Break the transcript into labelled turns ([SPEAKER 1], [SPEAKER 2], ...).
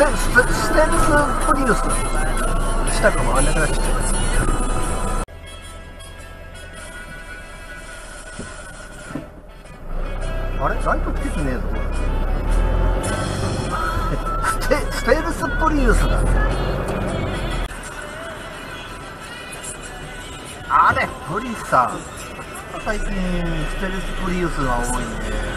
[SPEAKER 1] ステルスプリウスしたかもあんなくなっちゃった。あれライトつけてねえぞ。ステルスプリウスだ。あれプリさん最近ステルスプリウスが多いね。